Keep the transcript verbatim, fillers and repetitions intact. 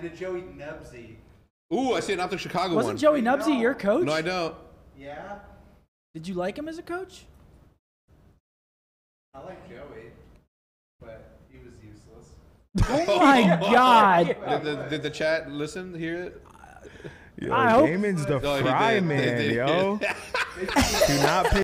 And a Joey Nubzy. Ooh, I see an OpTic Chicago Wasn't one. Joey Nubzy your coach? No, I don't. Yeah? Did you like him as a coach? I like Joey, but he was useless. Oh my God. Did the, did the chat listen, hear it? Yo, I hope- Damon's the No, he fry did. man, They did. yo. Do not pay